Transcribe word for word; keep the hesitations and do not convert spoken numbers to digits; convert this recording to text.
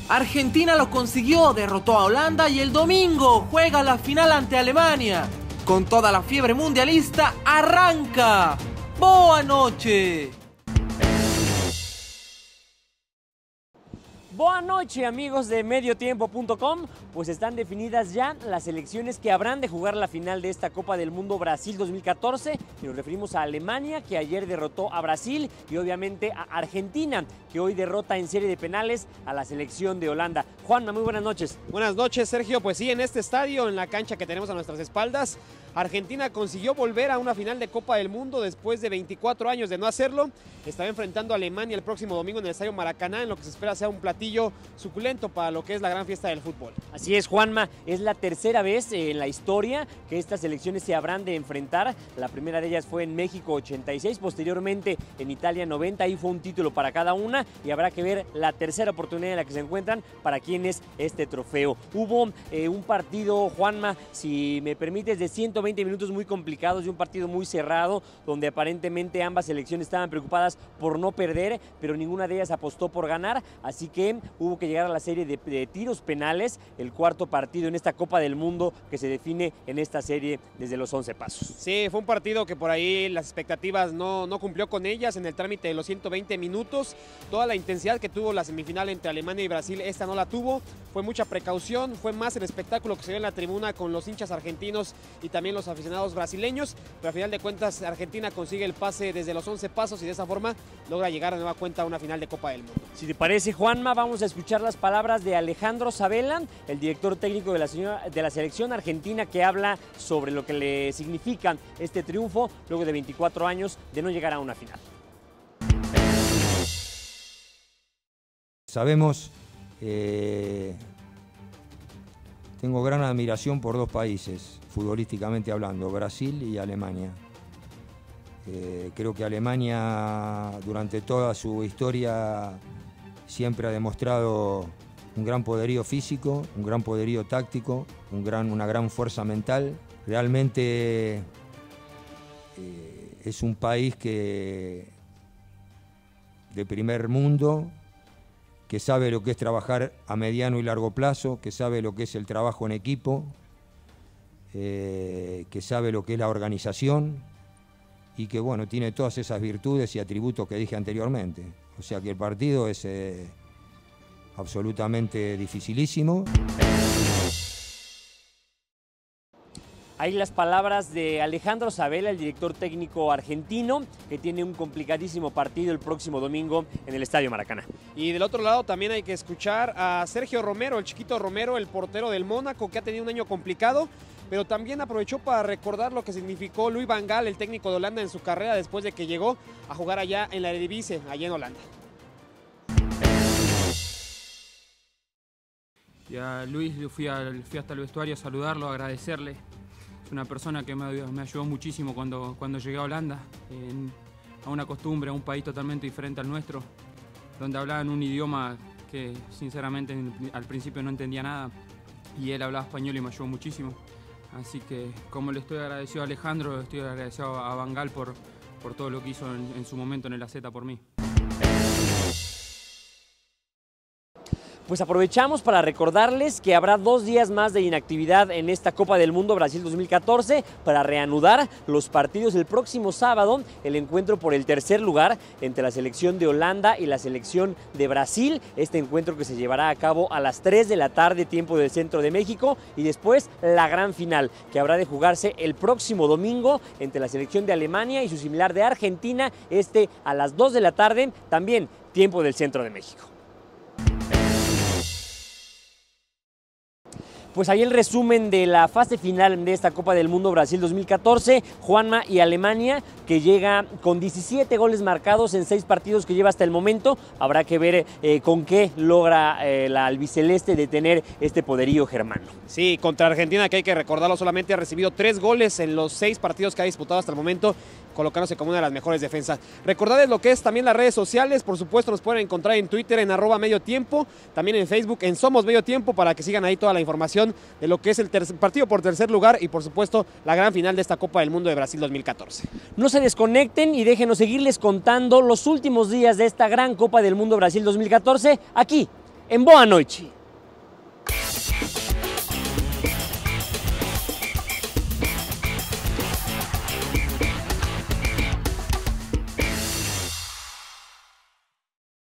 Argentina lo consiguió, derrotó a Holanda y el domingo juega la final ante Alemania. Con toda la fiebre mundialista, arranca. ¡Boa noche! Boa noche, amigos de mediotiempo punto com, pues están definidas ya las selecciones que habrán de jugar la final de esta Copa del Mundo Brasil dos mil catorce. Y nos referimos a Alemania, que ayer derrotó a Brasil, y obviamente a Argentina, que hoy derrota en serie de penales a la selección de Holanda. Juanma, muy buenas noches. Buenas noches, Sergio. Pues sí, en este estadio, en la cancha que tenemos a nuestras espaldas, Argentina consiguió volver a una final de Copa del Mundo después de veinticuatro años de no hacerlo. Estará enfrentando a Alemania el próximo domingo en el Estadio Maracaná, en lo que se espera sea un platillo suculento para lo que es la gran fiesta del fútbol. Así es, Juanma, es la tercera vez en la historia que estas selecciones se habrán de enfrentar. La primera de ellas fue en México ochenta y seis, posteriormente en Italia noventa, ahí fue un título para cada una, y habrá que ver la tercera oportunidad en la que se encuentran para quién es este trofeo. Hubo eh, un partido, Juanma, si me permites, de ciento veinte minutos muy complicados y un partido muy cerrado, donde aparentemente ambas selecciones estaban preocupadas por no perder, pero ninguna de ellas apostó por ganar, así que hubo que llegar a la serie de, de tiros penales, el cuarto partido en esta Copa del Mundo que se define en esta serie desde los once pasos. Sí, fue un partido que por ahí las expectativas no, no cumplió con ellas en el trámite de los ciento veinte minutos. Toda la intensidad que tuvo la semifinal entre Alemania y Brasil, esta no la tuvo. Fue mucha precaución, fue más el espectáculo que se dio en la tribuna con los hinchas argentinos y también los aficionados brasileños, pero al final de cuentas Argentina consigue el pase desde los once pasos y de esa forma logra llegar de nueva cuenta a una final de Copa del Mundo. Si te parece, Juanma, vamos a escuchar las palabras de Alejandro Sabella, el director técnico de la, señora, de la selección argentina, que habla sobre lo que le significa este triunfo luego de veinticuatro años de no llegar a una final. Sabemos, eh, tengo gran admiración por dos países, futbolísticamente hablando, Brasil y Alemania. Eh, creo que Alemania durante toda su historia siempre ha demostrado un gran poderío físico, un gran poderío táctico, un gran, una gran fuerza mental. Realmente eh, es un país que, de primer mundo, que sabe lo que es trabajar a mediano y largo plazo, que sabe lo que es el trabajo en equipo, eh, que sabe lo que es la organización y que, bueno, tiene todas esas virtudes y atributos que dije anteriormente. O sea que el partido es eh, absolutamente dificilísimo. Ahí las palabras de Alejandro Sabella, el director técnico argentino, que tiene un complicadísimo partido el próximo domingo en el Estadio Maracaná. Y del otro lado también hay que escuchar a Sergio Romero, el chiquito Romero, el portero del Mónaco, que ha tenido un año complicado, pero también aprovechó para recordar lo que significó Louis van Gaal, el técnico de Holanda, en su carrera después de que llegó a jugar allá en la Eredivisie, allá en Holanda. Y a Luis fui, al, fui hasta el vestuario a saludarlo, a agradecerle. Es una persona que me, me ayudó muchísimo cuando, cuando llegué a Holanda, en, a una costumbre, a un país totalmente diferente al nuestro, donde hablaban un idioma que sinceramente al principio no entendía nada, y él hablaba español y me ayudó muchísimo. Así que, como le estoy agradecido a Alejandro, estoy agradecido a Van Gaal por, por todo lo que hizo en, en su momento en el A Z por mí. Pues aprovechamos para recordarles que habrá dos días más de inactividad en esta Copa del Mundo Brasil dos mil catorce para reanudar los partidos el próximo sábado, el encuentro por el tercer lugar entre la selección de Holanda y la selección de Brasil. Este encuentro que se llevará a cabo a las tres de la tarde, tiempo del centro de México, y después la gran final que habrá de jugarse el próximo domingo entre la selección de Alemania y su similar de Argentina, este a las dos de la tarde, también tiempo del centro de México. Pues ahí el resumen de la fase final de esta Copa del Mundo Brasil dos mil catorce, Juanma, y Alemania, que llega con diecisiete goles marcados en seis partidos que lleva hasta el momento. Habrá que ver eh, con qué logra eh, la albiceleste detener este poderío germano. Sí, contra Argentina, que hay que recordarlo, solamente ha recibido tres goles en los seis partidos que ha disputado hasta el momento, colocándose como una de las mejores defensas. Recordarles lo que es también las redes sociales, por supuesto nos pueden encontrar en Twitter en arroba medio tiempo, también en Facebook en Somos Medio Tiempo, para que sigan ahí toda la información de lo que es el partido por tercer lugar y por supuesto la gran final de esta Copa del Mundo de Brasil dos mil catorce. No se desconecten y déjenos seguirles contando los últimos días de esta gran Copa del Mundo Brasil dos mil catorce aquí en Boa Noite.